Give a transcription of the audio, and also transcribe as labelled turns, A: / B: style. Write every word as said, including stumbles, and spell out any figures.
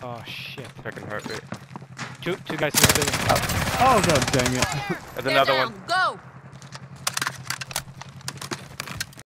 A: Oh shit.
B: Second heartbeat.
A: Two, two guys in the building.
C: Oh god dang it.
B: There's another
D: They're
B: one.
D: down.